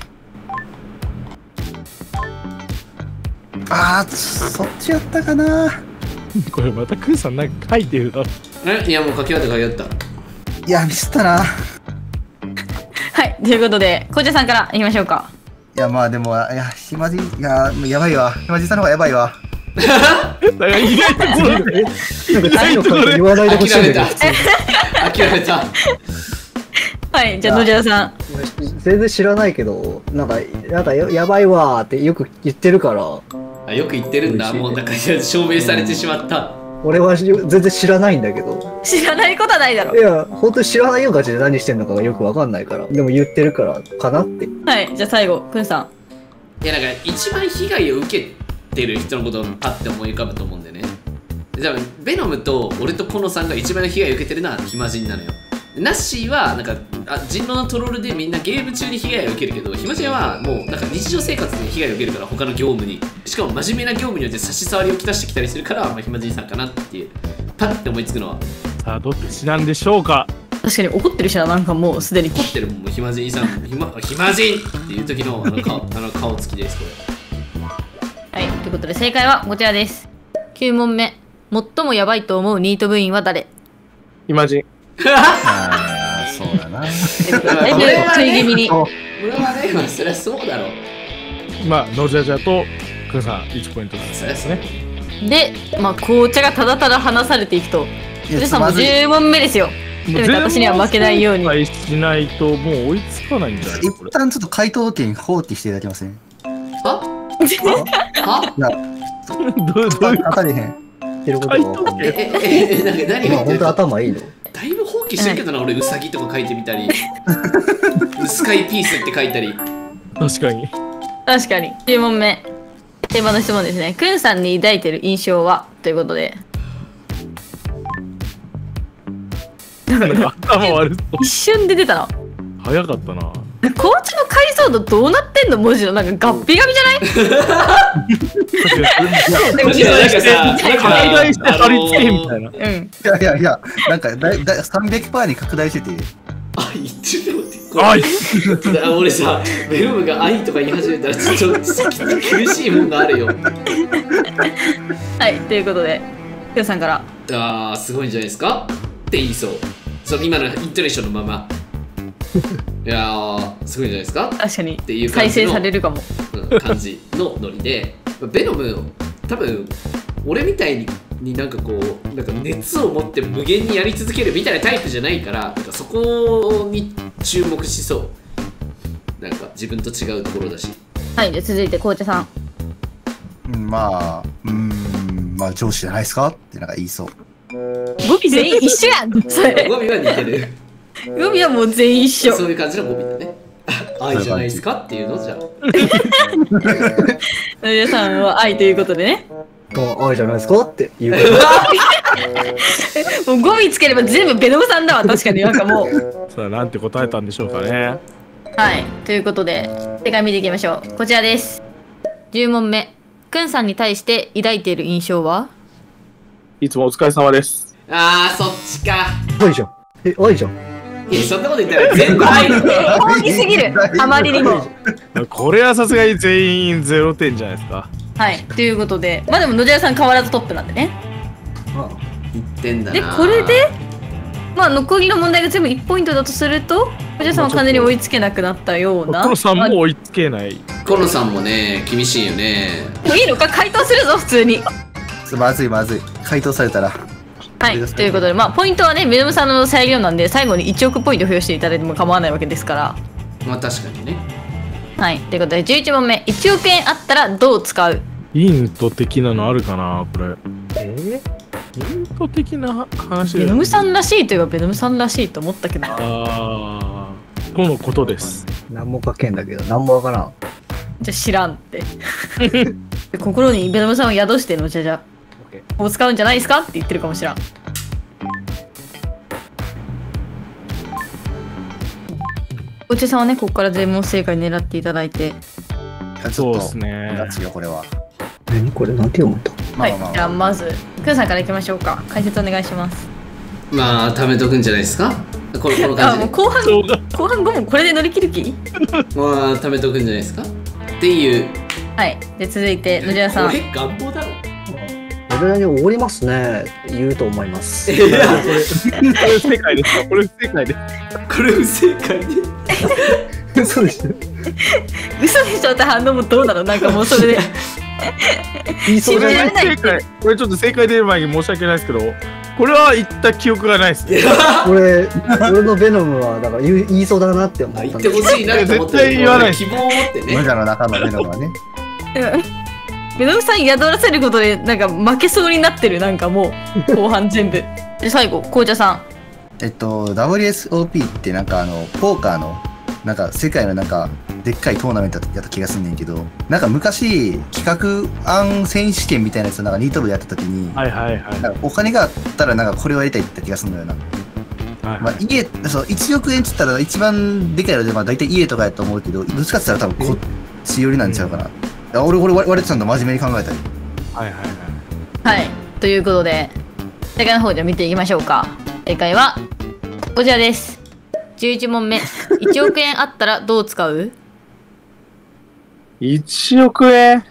そっちやったかな。 これまたクーさんなんか書いてるだろ。 いやもう書き終わった。 いやミスったな。 はい、ということで紅茶さんからいきましょうか。 いやまあでも暇人、いやもうやばいわ。暇人さんの方がやばいわ。 だから意外とこれなんか次の回言わないでほしいんだけど。 諦めた。 はい、じゃあ野寺さん。 全然知らないけど、なんかやばいわーってよく言ってるから。 よく言ってるんだ。もうなんか証明されてしまった。 俺は全然知らないんだけど。 知らないことはないだろ。 いや本当に知らないよガチで何してんのかがよくわかんないから。でも言ってるからかなって。 はい、じゃあ最後くんさん。 いやなんか一番被害を受けてる人のことをパッて思い浮かぶと思うんだよね。じゃあベノムと俺とコノさんが一番被害を受けてるのは暇人なのよ。ナッシーはなんか人狼のトロールでみんなゲーム中に被害を受けるけど、暇人はもうなんか日常生活で被害を受けるから、他の業務に、しかも真面目な業務によって差し障りをきたしてきたりするから、暇人さんかなっていうパッて思いつくのは。 さあどっちなんでしょうか。 確かに怒ってるしな、なんかもうすでに怒ってるもん。暇人さん暇人っていう時の顔つきですこれ。はい、ということで正解はこちらです。9問目。最もやばいと思うニート部員は誰？ 暇人。 そうだな。 だいぶ食い気味に。 俺はね、まあそりゃそうだろう。 まあノジャジャとクンさん1ポイントですね。 で、まあ紅茶がただただ話されていくと、藤さんも10問目ですよ。でも私には負けないように。 しないともう追いつかないんじゃない？ 一旦ちょっと回答権放棄していただけません？ は？ いや、当たりへん。 ってることが分かんない。 何が本当頭いいの？ だいぶ放棄してるけどな、俺ウサギとか書いてみたりウスカイピースって書いたり。 確かに 10問目定番の質問ですね。くんさんに抱いてる印象はということで、 頭悪そう。 一瞬で出たの。 早かったな。 紅茶の解像度どうなってんの？文字のなんかガッピガビじゃない？ 拡大して貼り付けみたいな。 いや、なんか300%に拡大してて。 愛って俺さ、ベロムが愛とか言い始めたらちょっと苦しいもんがあるよ。 はい、ということで、きょうさんから。 すごいんじゃないですかって言いそう。今のイントネーションのまま。いやー、すごいんじゃないですか。 確かにっていう再生されるかも、 感じのノリで、ベノム多分俺みたいになんかこうなんか熱を持って無限にやり続けるみたいなタイプじゃないから、なんかそこに注目しそう。なんか自分と違うところだし。 はい、じゃあ続いて紅茶さん。 まあ上司じゃないですかってなんか言いそう。 語尾全員一緒やん。それ語尾は似てる。 語尾はもう全員一緒。 そういう感じの語尾だね。愛じゃないですかっていうのじゃあ。 皆さんは愛ということでね。 愛じゃないですかっていうもう語尾つければ全部ベノムさんだわ。確かになんかもう。 さあなんて答えたんでしょうかね。 はい、ということで正解見ていきましょう。こちらです。10問目。くんさんに対して抱いている印象は？ いつもお疲れ様です。 そっちか。 愛じゃん。愛じゃん。 そんなこと言ったら全部愛大きすぎる。あまりにも。 これはさすがに全員0点じゃないですか。 はい、ということで、まあでも野寺さん変わらずトップなんでね。 1点だな。 で、これで、まあ残りの問題が全部1ポイントだとすると、野寺さんは完全に追いつけなくなったような。 コロさんも追いつけない。 コロさんもね、厳しいよね。 もういいのか、回答するぞ、普通に。 まずい。回答されたら。 はい、ということで、まあポイントはね、メルムさんの裁量なんで、最後に1億ポイント付与していただいても構わないわけですから。 まあ確かにね。はい、 ということで11問目。1億円あったらどう使う？ ヒント的なのあるかなこれ。ヒント的な話ベノムさんらしいといえばベノムさんらしいと思ったけど。 とのことです。 何も書けんだけど何もわからん。 じゃあ知らんって心にベノムさんを宿してのじゃこう使うんじゃないですかって言ってるかもしらん。お茶さんはね、ここから全問正解狙っていただいて。 そうですね。 夏よこれは。 何これなんて読むと。 はい、じゃあまずくんさんからいきましょうか。解説お願いします。 まあ貯めとくんじゃないですか。この感じで。 もう後半5問これで乗り切る気？ まあ貯めとくんじゃないですかっていう。はい。 で続いて野寺さん。 これ願望だろ。 野寺におごりますね。言うと思います。 これ不正解です。これ不正解です。 これ不正解で。 嘘でしょ。 嘘でしょって反応もどうなの？なんかもうそれで。 信じられない。これちょっと正解出る前に申し訳ないですけど、これは言った記憶がないですね。 俺のベノムはだから言いそうだなって思った。 言ってほしいなって思って。絶対言わない。 希望を持ってね。 無我の中のベノムはね。 ベノムさん宿らせることでなんか負けそうになってる。なんかもう後半全部。で最後紅茶さん。 WSOP ってなんかポーカーのなんか世界のなんかでっかいトーナメントやった気がすんねんけど、なんか昔企画案選手権みたいなやつをなんかニート部でやった時に、お金があったらなんかこれをやりたいって言った気がするんだよな。まあ家そう1億円っつったら一番でかいのでまあ大体家とかやと思うけど、どっちかっつったら多分こっち寄りなんちゃうかな。俺割とちゃんと真面目に考えたり。 はい、ということで正解の方で見ていきましょうか。正解はこちらです。11問目。1億円あったらどう使う ？1億円？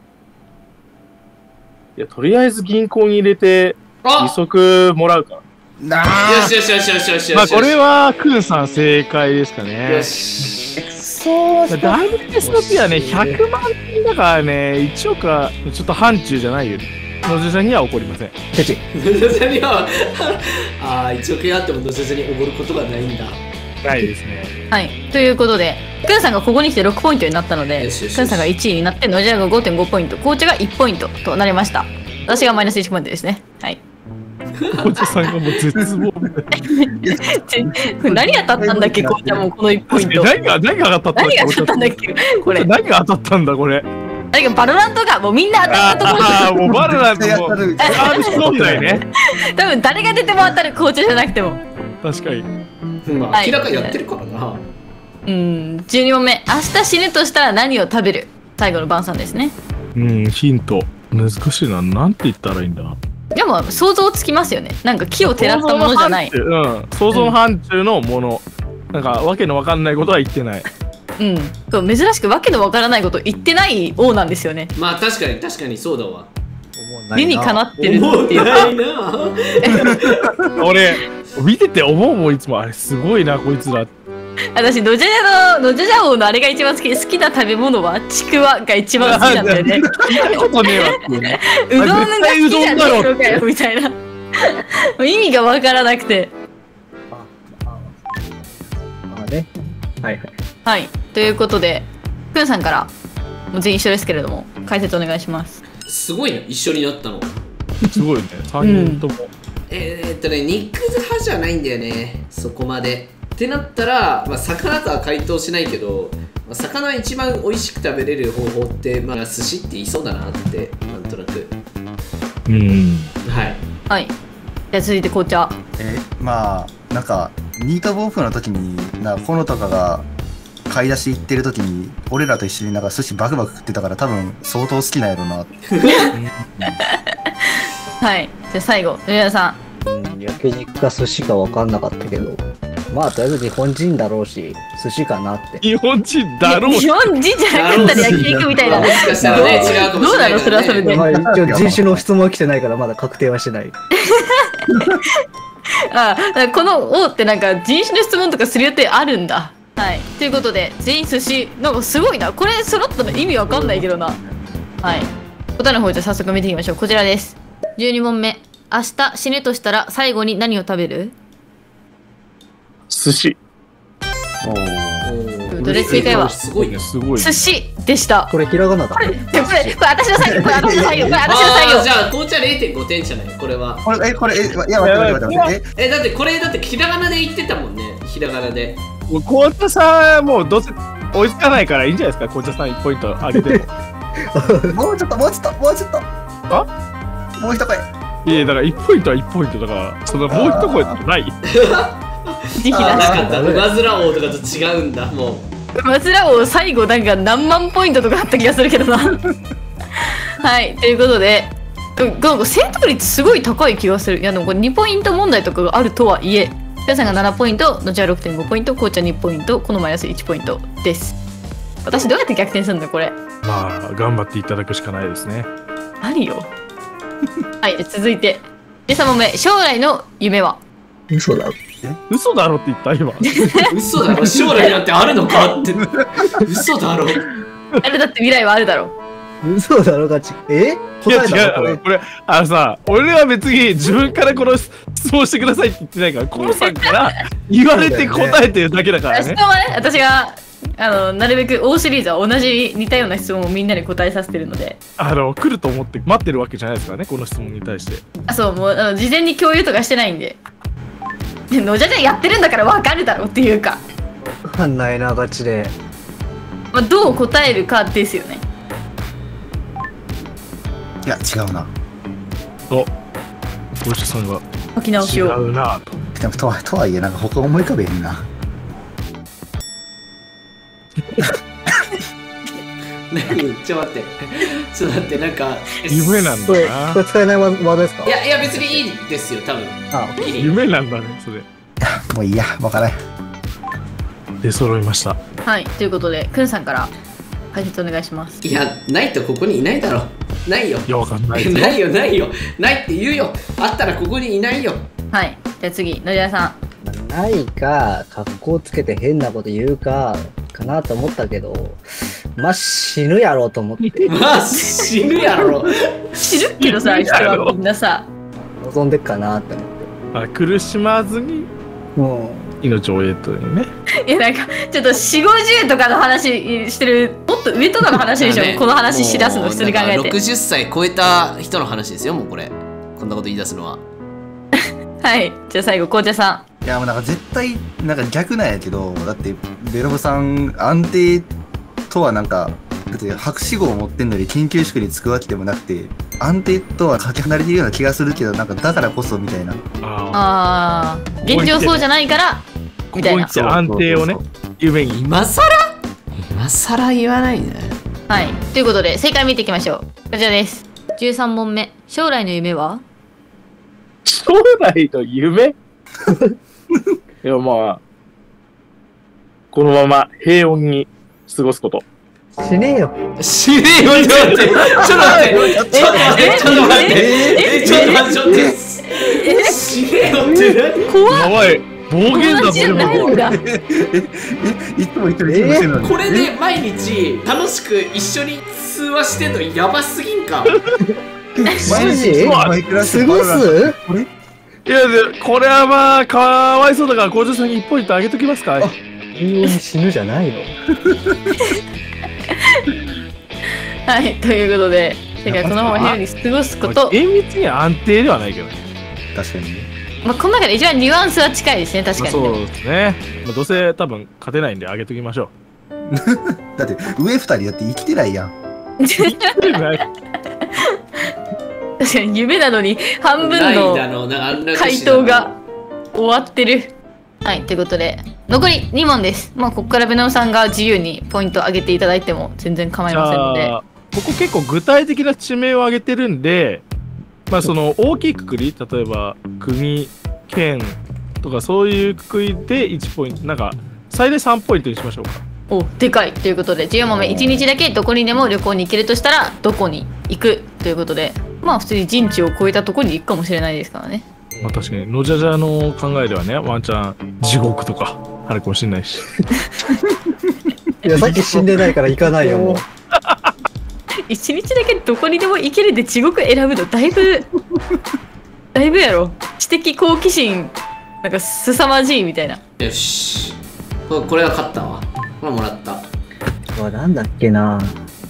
いや、とりあえず銀行に入れて、利息もらうから。 よしよしよしよしよし。 まあ、これは、クンさん正解ですかね。 よし。 WSOP はね、100万人だからね、1億はちょっと範疇じゃないよ。野瀬さんには怒りません。 野瀬さんには、1億円あっても野瀬さんにおごることがないんだ。 ないですね。 はい、ということでくんさんがここに来て6ポイントになったので、くんさんが1位になって野寺が 5.5 ポイント、紅茶が1ポイントとなりました。 私がマイナス1ポイントですね。はい。 おじさんがもう絶望みたい何が当たったんだっけ、こうちゃんもこの1ポイント。 何が当たったんだっけ、 何が当たったんだっけ、これ。 何が当たったんだ、これ。 何かバロラントがもうみんな当たったところ。 ああ、もうバロラントもサービス問題ね。 多分誰が出ても当たる、紅茶じゃなくても。 確かに。 まあ明らかにやってるからな。 12問目。明日死ぬとしたら何を食べる？最後の晩餐ですね。 ヒント。難しいな。なんて言ったらいいんだ。 でも想像つきますよね。なんか木を照らったものじゃない。 想像範疇のもの。なんかわけのわかんないことは言ってない。 そう、珍しくわけのわからないこと言ってない王なんですよね。 まあ確かにそうだわ。 理にかなってるっていう。 俺見てて思うもん、いつもあれすごいなこいつら。 私ノジャ王のあれが一番好きな食べ物はちくわが一番好きなんだよね。 ことねえわっていうね。 うどんが好きじゃねえのかよみたいな。意味がわからなくて。はい、ということでくんさんからもう全員一緒ですけれども解説お願いします。 すごいな、一緒になったの。 すごいね、3人とも。 肉派じゃないんだよね、そこまで。ってなったら、まあ、魚とは回答しないけど、まあ、魚一番美味しく食べれる方法って、まあ、寿司って言いそうだなって、なんとなく。 はい。じゃあ続いて紅茶。 まあ、なんか、ニートボーフの時に、コノとかが買い出し行ってる時に、俺らと一緒になんか寿司バクバク食ってたから、多分相当好きなんやろな。 はい。じゃあ最後、上田さん。焼肉か寿司か分かんなかったけど。まあとりあえず日本人だろうし寿司かなって。 日本人だろうし。 日本人じゃなかったら焼肉みたいな。 もしかしたらね、違うかもしれない。 どうなのそれはそれで。 まあ一応人種の質問は来てないからまだ確定はしてない。 この王ってなんか人種の質問とかする予定あるんだ。はい。ということで全員寿司なんかすごいな。これ揃ったの意味わかんないけどな。はい。答えの方じゃ早速見てみましょう。こちらです。12問目。明日死ぬとしたら最後に何を食べる？ 寿司。 どれ正解はすごいね、 すごい。 寿司でした。 これひらがなだ。 これ私の採用。これ私の採用。 じゃあ紅茶 0.5 点じゃないこれは。 いや待ってだってこれだってひらがなで言ってたもんね。ひらがなで。 紅茶さんもうどうせ追いつかないからいいんじゃないですか。紅茶さん1ポイントあげても。もうちょっと。 あ？ もう一声。 いやだから1ポイントは1ポイントだからそのもう一声ってない。 時期なかった。馬面王とかと違うんだもう。 馬面王最後なんか何万ポイントとかあった気がするけどな。はいということでなんか正答率すごい高い気がする。いやでもこれ2ポイント問題とかがあるとはいえ皆さんが7ポイントのちは 6.5 ポイント紅茶2ポイントこのマイナス1ポイントです。私どうやって逆転するんだこれ。 まあ頑張っていただくしかないですね。 何よ。はい続いて13問目。将来の夢は？ 嘘だろ。 嘘だろって言った今。 嘘だろ。将来なんてあるのかって。嘘だろ。 あれだって未来はあるだろ。 嘘だろが答えだろこれさ、俺は別に自分からこの質問してくださいって言ってないから、コウさんから言われて答えてるだけだからね。 私がなるべく大シリーズは同じ似たような質問をみんなに答えさせてるので来ると思って待ってるわけじゃないですからねこの質問に対して。 そうもう事前に共有とかしてないんで。のじゃじゃやってるんだから分かるだろっていうか。 分かんないなガチで。 まあどう答えるかですよね。 いや違うな。 おお医者さんが書き直しを。 違うなと。 でもとはいえなんか他思い浮かべへんな。 ちょっと待ってなんか夢なんだな。 これ使えないワードですか？ いや別にいいですよ多分。 夢なんだねそれ。 もういいや分からん。 出揃いました。 はいということでくんさんから解説お願いします。 いやないとここにいないだろ。ないよ。 いやわかんない。 ないよないって言うよ。あったらここにいないよ。 はいじゃあ次野寺さん。 ないか格好つけて変なこと言うかなと思ったけどまあ死ぬやろうと思って。 まあ死ぬやろ。 死ぬけどさ人はみんなさ望んでっかなって思って。 苦しまずに命を得というね。 いやなんかちょっと4、50とかの話してる、もっと上とかの話でしょ、この話しだすの普通に考えて。 60歳超えた人の話ですよ、もうこれ。こんなこと言い出すのは。 はい、じゃあ最後紅茶さん。いやもうなんか絶対なんか逆なんやけど、だってベロムさん安定とはなんか、だって博士号を持ってんのに研究職に就くわけでもなくて、安定とはかけ離れているような気がするけど、なんかだからこそみたいな。 ああ、現状そうじゃないからみたいな。 ここ安定をね、夢に。 今更言わないね。 はい、ということで正解見ていきましょう。こちらです。13問目、将来の夢は？ 将来の夢？いやまあこのまま平穏に過ごすこと。 死ねえよ。 死ねえよ。ちょっと待って。ちょっと待って。ちょっと待って。ちょっと待って。死ねえよって怖い。 やばい。暴言だぞ。 いつも言ってる。 これで毎日楽しく一緒に通話してんのやばすぎんか。 マジ？過ごす？ いやこれはまあかわいそうだから工場さんに1ポイントあげときますか。 永遠に死ぬじゃないの。 はい、ということで、てかこのまま部屋に過ごすこと。 厳密には安定ではないけどね。 確かにね。 まあこの中で一番ニュアンスは近いですね、確かに。 そうですね。まあ、どうせ多分勝てないんであげときましょう。だって上2人だって生きてないやん。 確かに夢なのに半分の回答が終わってる。はい、ということで残り2問です。まあここからベノムさんが自由にポイント上げていただいても全然構いませんので。 ここ結構具体的な地名を挙げてるんで、まあその大きいくくり、例えば国、県とかそういうくくりで1ポイント、なんか最大3ポイントにしましょうか。 お、でかい。ということで14問目、1日だけどこにでも旅行に行けるとしたらどこに行くということで、まあ普通に人知を超えたところに行くかもしれないですからね。 まあ確かにのじゃじゃの考えではね、ワンチャン地獄とかあるかもしれないし。 いやさっき死んでないから行かないよもう。 1日だけどこにでも行けるで地獄選ぶのだいぶやろ。知的好奇心なんか凄まじいみたいな。 よし、これは勝ったわ。これもらった。 うわ、なんだっけな。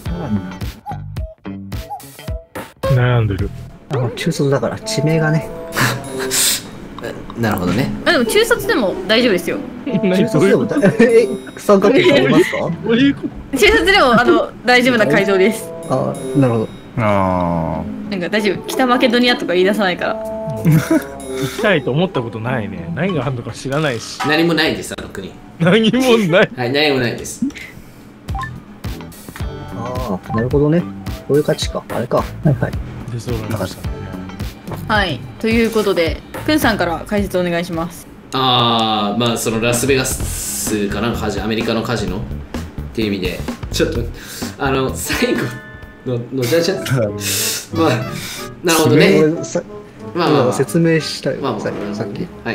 悩んでる。 中卒だから地名がね。 なるほどね。 あ、でも中卒でも大丈夫ですよ。 中卒でも三角形ありますか？ 中卒でも大丈夫な回答です。 あ、なるほど。 なんか大丈夫。北マケドニアとか言い出さないから。 行きたいと思ったことないね。何があるのか知らないし。 何もないです、あの国。 何もない。 はい、何もないです。 ああ、なるほどね。こういう価値か。あれか。はいはい。 で、そうなりましたね。 はい、ということで、くんさんから解説お願いします。 まあそのラスベガスかなんかアメリカのカジノっていう意味で、ちょっと最後のじゃじゃまあなるほどね。 まあ説明したよ、さっき。 はい。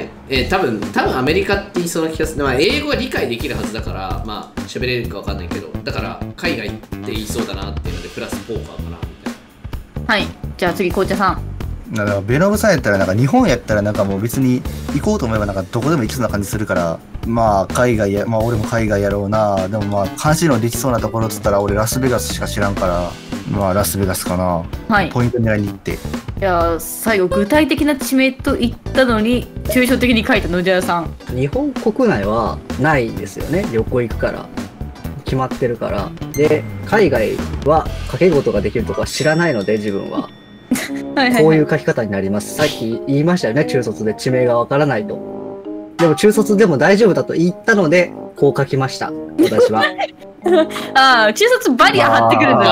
多分アメリカって言いそうな気がする。まあ英語は理解できるはずだから、まあ喋れるかわかんないけど、だから海外って言いそうだなっていうのでプラスポーカーかなみたいな。 はい。じゃあ次紅茶さん。 なんかベノムさんやったらなんか日本やったらなんかもう別に行こうと思えばなんかどこでも行きそうな感じするから、まあ海外や、まあ俺も海外やろうな。でもまあ監視のできそうなところっつったら俺ラスベガスしか知らんから、まあラスベガスかな。 はい。 ポイント狙いに行って。 いや最後具体的な地名と言ったのに抽象的に書いた野寺さん。 日本国内はないですよね。旅行行くから決まってるから。で海外は賭け事ができるとか知らないので自分は。こういう書き方になります。さっき言いましたよね、中卒で地名がわからないと。でも中卒でも大丈夫だと言ったので、こう書きました、私は。 ああ、中卒バリア張ってくるんだよ、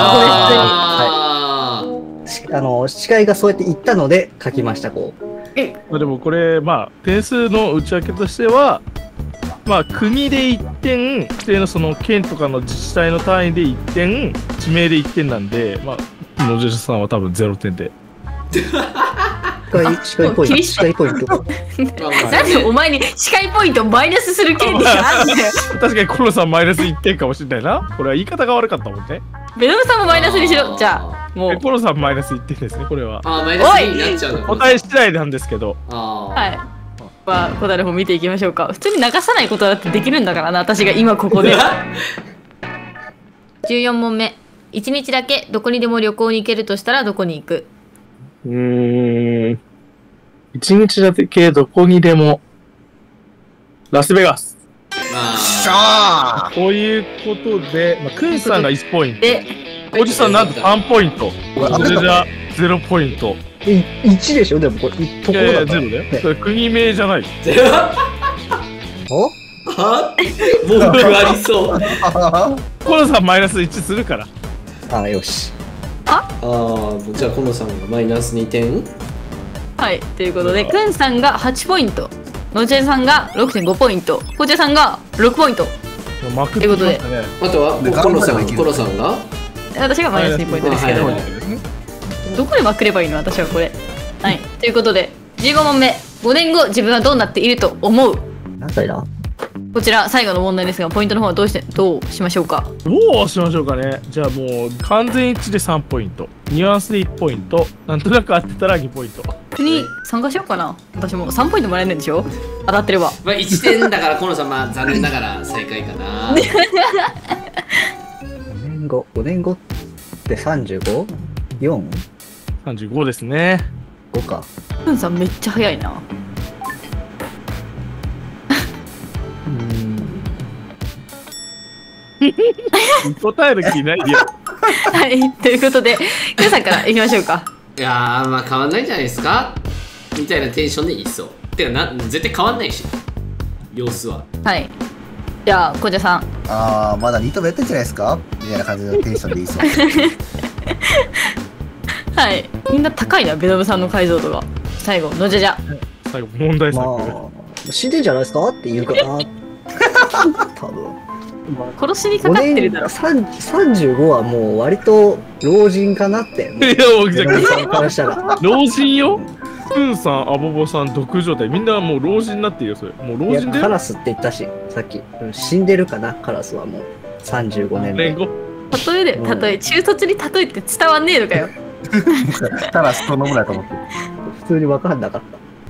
これ。はい。司会がそうやって言ったので書きました、こう。でもこれ、まあ、点数の内訳としては、まあ、国で1点、指定のその県とかの自治体の単位で1点、地名で1点なんで、まあ、野寺さんは多分0点で。 司会ポイント。司会ポイント。 なんでお前に司会ポイントマイナスする権利があるんだよ。 確かにコロさんマイナス1点かもしれないな。これは言い方が悪かったもんね。 ベノムさんもマイナスにしろ。じゃあ、もう。 コロさんマイナス1点ですね、これは。 マイナスになっちゃうの。 答え次第なんですけど。 はい。 答えの方見ていきましょうか。普通に流さないことだってできるんだからな、私が今ここで。14問目。1日だけどこにでも旅行に行けるとしたらどこに行く？ 1日だけどこにでも。ラスベガス。こういうことで、クンさんが1ポイント。おじさんなんと3ポイント。それじゃ0ポイント。 1でしょでもこれ、ところだった。 0だよ。それ国名じゃない。 おは文句ありそう。 コロさんマイナス1するから。 ああ、よし。 じゃあコノさんがマイナス2点。 はい、ということで、くんさんが8ポイント、のちえさんが 6.5 ポイント、こちらさんが6ポイント。 ということで、 あとはコロさんが私がマイナス2ポイントですけど、どこでまくればいいの私はこれ。はい、ということで、15問目。5年後、自分はどうなっていると思う？ 何歳だ？ こちら最後の問題ですが、ポイントの方はどうしましょうか？ どうしましょうかね。じゃあもう完全一致で3ポイント、ニュアンスで1ポイント、なんとなく当てたら2ポイント。 国参加しようかな。私も3ポイントもらえるんでしょ、当たってれば。 まあ1点だからコノさん、まあ残念ながら最下位かな。 5年後って35？ 4？ 35ですね。 5か。 くんさんめっちゃ早いな。 答える気ないよ。 はい、ということで、くんさんからいきましょうか。 いやー、まあ変わんないんじゃないですかみたいなテンションでいいそう。てか絶対変わんないし、様子は。 はい。じゃあ、こちらさん。 まだ2投目やってんじゃないですかみたいな感じのテンションでいいそう。 はい。みんな高いな、ベノムさんの解像度が。最後、のじゃじゃ。 最後、問題作。 死んでんじゃないですかって言うからな。多分。 殺しにかかってるだろ。 35はもう割と老人かなって。 いや、僕じゃ老人よ。プンさん、アボボさん、毒状態、みんなもう老人になってるよ、それ。もう老人で。 カラスって言ったし、さっき。死んでるかな、カラスはもう。35年目。 例えで、中卒に例えて伝わんねえのかよ。 カラスと飲むなと思って。 普通に分かんなかった。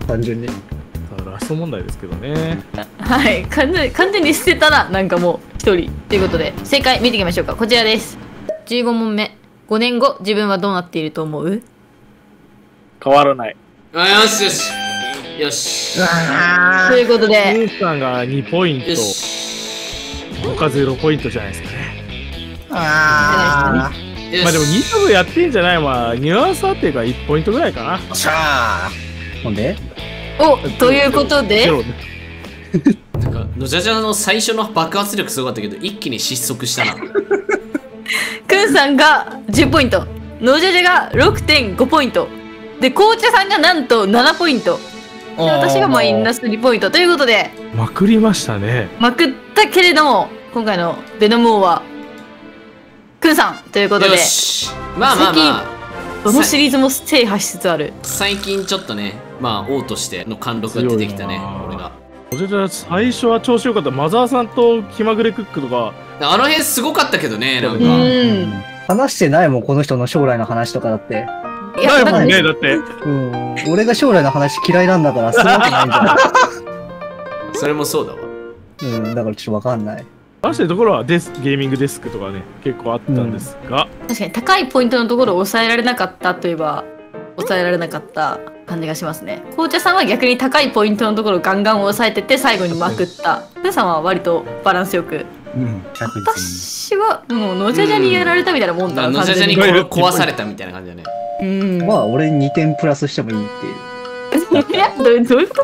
単純に。 ラスト問題ですけどね。 はい、完全に捨てたな、なんかもう一人。ということで、正解見ていきましょうか。こちらです。15問目。5年後、自分はどうなっていると思う？ 変わらない。 よしよし。よし。 ということで、 プンさんが2ポイント。他0ポイントじゃないですかね。まあでも2投やってんじゃない。まあニュアンスあっていうか1ポイントぐらいかな。 ほんでということで、 なんかのじゃじゃの最初の爆発力すごかったけど一気に失速したな。くんさんが10ポイント、のじゃじゃが 6.5 ポイントで、紅茶さんがなんと7ポイントで、私がマイナス2ポイントということで、 まくりましたね。 まくったけれども、今回のベノム王はくんさんということで、 まあまあまあどのシリーズも制覇しつつある。 最近ちょっとね、まあ王としての貫禄が出てきたね、俺が。 最初は調子良かった。マザーさんと気まぐれクックとかあの辺すごかったけどね。なんか話してないもん、この人の将来の話とかだって。 ないもんね、だって。 俺が将来の話嫌いなんだからするわけないんじゃない。 それもそうだわ。 だからちょっとわかんない。 話してるところはゲーミングデスクとかね、結構あったんですが、 確かに高いポイントのところを抑えられなかったといえば抑えられなかった感じがしますね。紅茶さんは逆に高いポイントのところをガンガン抑えてて最後にまくった。皆さんは割とバランスよく。私はもうのじゃじゃにやられたみたいなもんだな。 のじゃじゃに壊されたみたいな感じだね。 まあ俺2点プラスしてもいいっていう。 いや、どういうこと？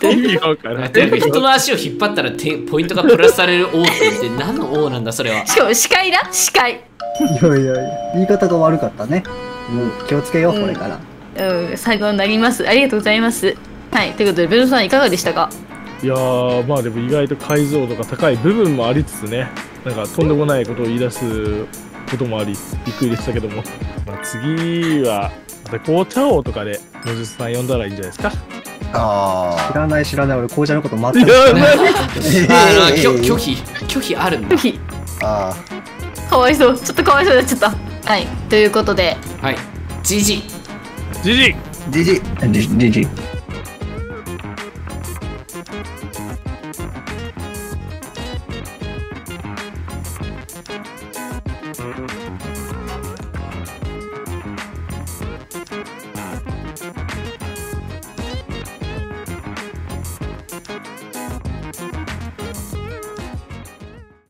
意味が分からない。 人の足を引っ張ったらポイントがプラスされる王って言って何の王なんだそれは。 しかも司会な、司会。 いやいや言い方が悪かったね。もう気をつけよう、これから。 最後になります。ありがとうございます。はい、ということでベノさんいかがでしたか？ いやー、まあでも意外と解像度が高い部分もありつつね、なんかとんでもないことを言い出すこともありびっくりでしたけども、まあ、次はまた紅茶王とかで野術さん呼んだらいいんじゃないですか。 知らない俺紅茶のこと全く知らない。 拒否あるんだ。 拒否。かわいそう、ちょっとかわいそうになっちゃった。はい、ということで、 はい、ジジ。 す。